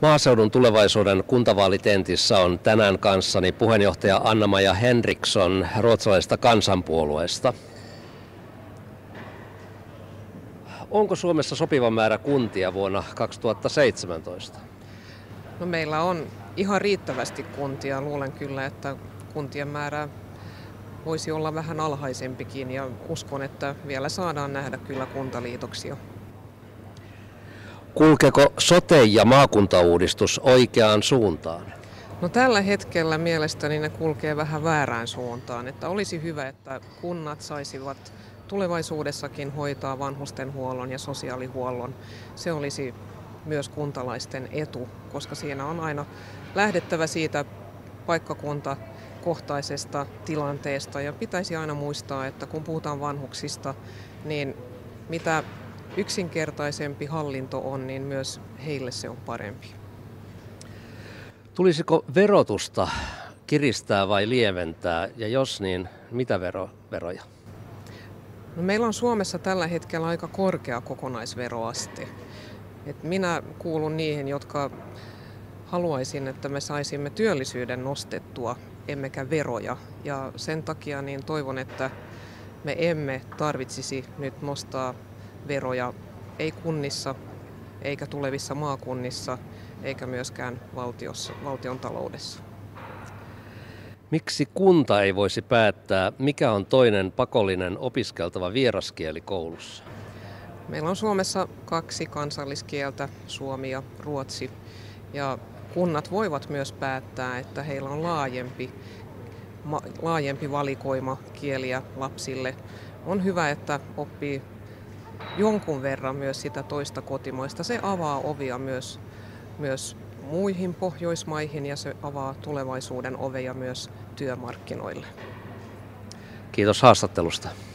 Maaseudun tulevaisuuden kuntavaalitentissä on tänään kanssani puheenjohtaja Anna-Maja Henriksson ruotsalaisesta kansanpuolueesta. Onko Suomessa sopiva määrä kuntia vuonna 2017? No meillä on ihan riittävästi kuntia. Luulen kyllä, että kuntien määrä voisi olla vähän alhaisempikin ja uskon, että vielä saadaan nähdä kyllä kuntaliitoksia. Kulkeeko sote- ja maakuntauudistus oikeaan suuntaan? No tällä hetkellä mielestäni ne kulkee vähän väärään suuntaan. Että olisi hyvä, että kunnat saisivat tulevaisuudessakin hoitaa vanhustenhuollon ja sosiaalihuollon. Se olisi myös kuntalaisten etu, koska siinä on aina lähdettävä siitä paikkakuntakohtaisesta tilanteesta. Ja pitäisi aina muistaa, että kun puhutaan vanhuksista, niin mitä yksinkertaisempi hallinto on, niin myös heille se on parempi. Tulisiko verotusta kiristää vai lieventää, ja jos niin, mitä veroja? No meillä on Suomessa tällä hetkellä aika korkea kokonaisveroaste. Minä kuulun niihin, jotka haluaisin, että me saisimme työllisyyden nostettua, emmekä veroja. Ja sen takia niin toivon, että me emme tarvitsisi nyt nostaa veroja, ei kunnissa, eikä tulevissa maakunnissa, eikä myöskään valtion taloudessa. Miksi kunta ei voisi päättää, mikä on toinen pakollinen opiskeltava vieraskieli koulussa? Meillä on Suomessa 2 kansalliskieltä, suomi ja ruotsi. Ja kunnat voivat myös päättää, että heillä on laajempi valikoima kieliä lapsille. On hyvä, että oppii jonkun verran myös sitä toista kotimaista. Se avaa ovia myös muihin Pohjoismaihin ja se avaa tulevaisuuden oveja myös työmarkkinoille. Kiitos haastattelusta.